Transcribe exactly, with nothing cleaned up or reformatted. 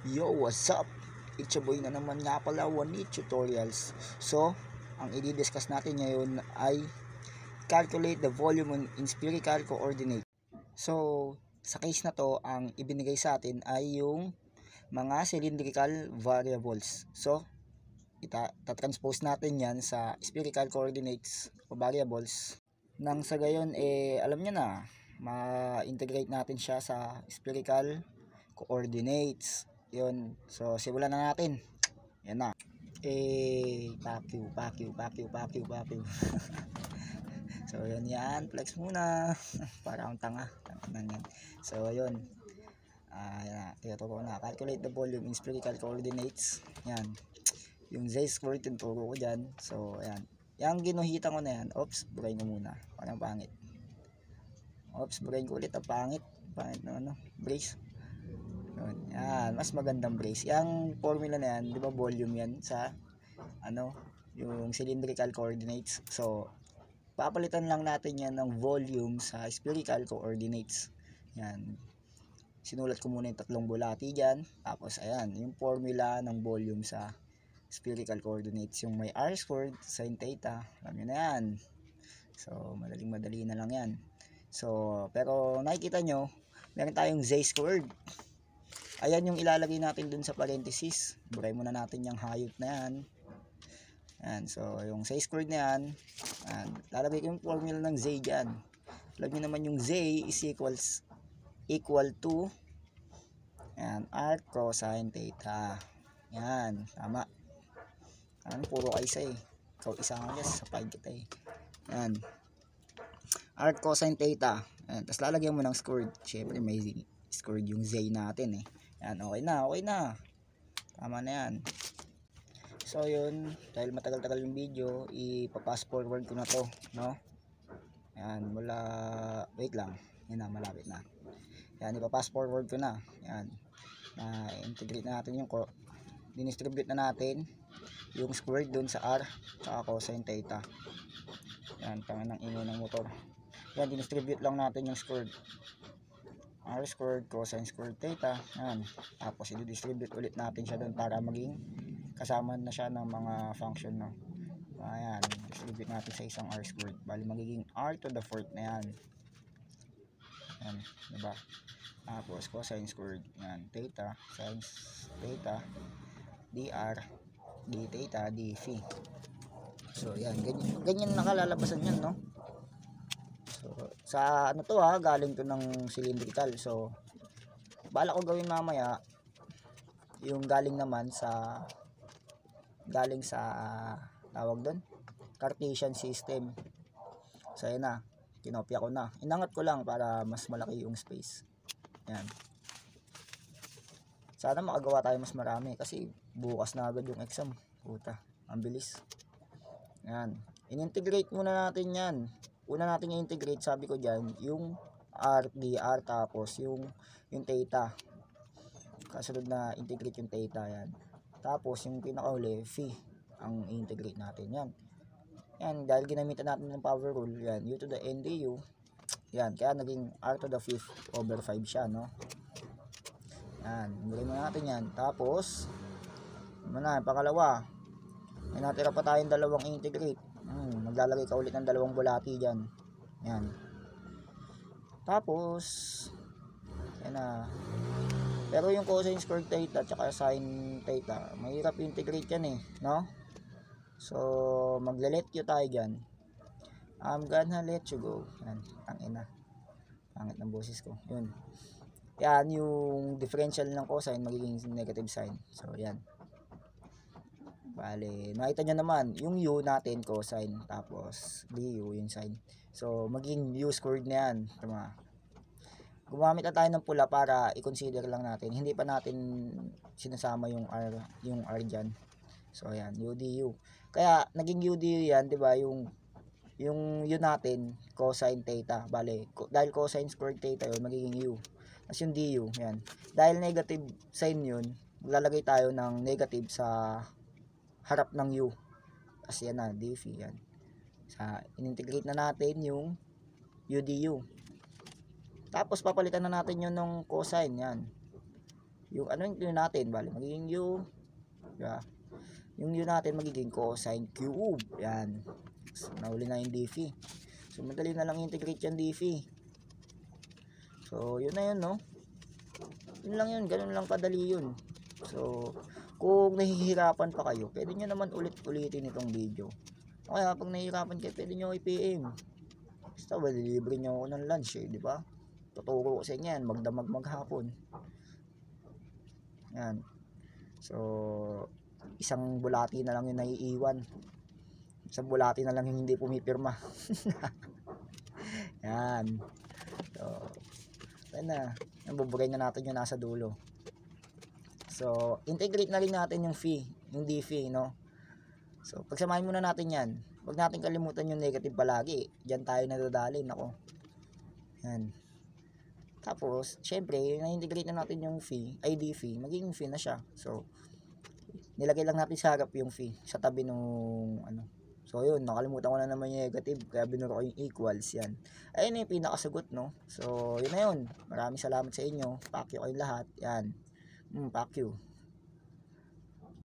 Yo, what's up? It's your boy na naman nga pala, Wanit Tutorials. So, ang i-discuss natin ngayon ay calculate the volume in spherical coordinate. So, sa case na to, ang ibinigay sa atin ay yung mga cylindrical variables. So, ita transpose natin yan sa spherical coordinates o variables. Nang sa gayon, eh, alam nyo na, ma-integrate natin siya sa spherical coordinates. Yun. So, simulan na natin. Yan na. Eh, pakyu, pakyu, pakyu, pakyu, pakyu. So, yun yan. Flex muna. Para akong tanga. Tanga yan. So, yun. Ah, yan na. Tinuturo ko na. Calculate the volume in spherical coordinates. Yan. Yung z-squared yung turo ko dyan. So, ayan. Yung ginuhita ko na yan. Oops, brain ko muna. Parang pangit. Oops, brain ko ulit. Ang pangit. Pangit na ano. Brace. Yun, yan, mas magandang brace. Yung formula na yan, di ba volume yan sa ano, yung cylindrical coordinates. So, papalitan lang natin yan ng volume sa spherical coordinates. Yan. Sinulat ko muna yung tatlong bulati dyan. Tapos, ayan, yung formula ng volume sa spherical coordinates. Yung may r squared sin theta. Alam nyo na yan. So, madaling madali na lang yan. So, pero nakikita nyo, meron tayong z squared. Ayan yung ilalagay natin dun sa parenthesis. Buray muna natin yung hayop na yan. Ayan, so yung z squared na yan. Ayan, lalagay ko yung formula ng z dyan. Alam nyo naman yung z is equals equal to ayan, r cosine theta. Ayan, tama. Ayan, puro kaysa eh. Ikaw isa nga guys, sa five kita eh. Ayan, r cosine theta. Ayan, tapos lalagyan mo ng squared. Siyempre may squared yung z natin eh. Yan, okay na, okay na. Tama na yan. So, yun. Dahil matagal-tagal yung video, ipapass forward ko na to, no? Yan, mula, wait lang. Yan na, malapit na. Yan, ipapass forward ko na. Yan. Na, integrate na natin yung, dinistribute na natin yung squared dun sa r, saka cosine theta. Yan, tangan ng ingay ng motor. Yan, dinistribute lang natin yung squared. R squared cosine squared theta. Yan. Tapos i-distribute ulit natin siya doon para maging kasama na siya ng mga function, no. Ayan, distribute natin sa isang r squared. Bali magiging r to the fourth na yan. Yan, diba? Tapos cosine squared. Yan, theta, sin theta, dr, d theta, d phi. So yan, ganyan, ganyan nakalalabasan yan, no. So, sa ano to ha, galing to ng cylindrical. So, bala ko gawin mamaya yung galing naman sa galing sa tawag doon, Cartesian system. So, ayan na. Kinopya ko na. Inangat ko lang para mas malaki yung space. Yan. Sana makagawa tayo mas marami kasi bukas na agad yung exam. Puta, ang bilis. Yan. In-integrate muna natin yan. Una natin i-integrate, sabi ko dyan, yung r, dr, tapos yung yung theta. Kasunod na integrate yung theta, yan. Tapos yung pinakahuli, phi, ang i-integrate natin, yan. Yan, dahil ginamitan natin ng power rule, yan, u to the n du, yan, kaya naging r to the fifth over five siya, no? Yan, nilagay mo natin yan. Tapos, ano na, pangalawa, may natira pa tayong dalawang integrate. Hmm, maglalagay ka ulit ng dalawang bulati dyan. Yan. Tapos, yan na. Pero yung cosine squared theta at sin theta, mahirap integrate yan eh, no? So, magle-let you tayo dyan. I'm gonna let you go. Yan, tangin na. Pangit ng boses ko. Yun. Yan, yung differential ng cosine magiging negative sign. So, yan. Bale, nakita nyo naman, yung u natin cosine, tapos du yung sine. So, maging u squared na yan. Tama. Gumamit na tayo ng pula para i-consider lang natin. Hindi pa natin sinasama yung r, yung r dyan. So, ayan, u du. Kaya, naging u du yan, di ba? Yung, yung u natin, cosine theta. Bale, dahil cosine squared theta yun, magiging u. Tapos yung du, yan. Dahil negative sign yun, maglalagay tayo ng negative sa harap ng u. Kasi yan na, d phi yan. Sa, in-integrate na natin yung u du. Tapos papalitan na natin yun ng cosine yan. yung ano yung u natin, bali magiging u, diba? Yung u natin magiging cosine cube. Yan. So, nahuli na yung D-phi. So, madali na lang integrate yung D-phi. So, yun na yun, no? Yun lang yun. Ganun lang kadali yun. So, kung nahihirapan pa kayo, pwede nyo naman ulit-ulitin itong video. Kaya, pag nahihirapan kayo, pwede nyo i-P M. Basta, well, libre nyo ako ng lunch, eh, di ba? Tuturo ko sa inyo yan, magdamag maghapon. Yan. So, isang bulati na lang yung naiiwan. Isang bulati na lang yung hindi pumipirma. Yan. So, ayun na. Nabubugay na natin yung nasa dulo. So, integrate na rin natin yung phi, yung D-phi, no? So, pagsamahin muna natin yan. Huwag natin kalimutan yung negative palagi. Diyan tayo nadadali, nako. Yan. Tapos, syempre, na-integrate na natin yung phi, ay D-phi, magiging phi na siya. So, nilagay lang natin sa harap yung phi, sa tabi nung, ano. So, yun, nakalimutan ko na naman yung negative, kaya binuro ko yung equals, yan. Ayun yung pinakasagot, no? So, yun na yun. Maraming salamat sa inyo. Pakyo kayong lahat. Yan. Mm, pakyo.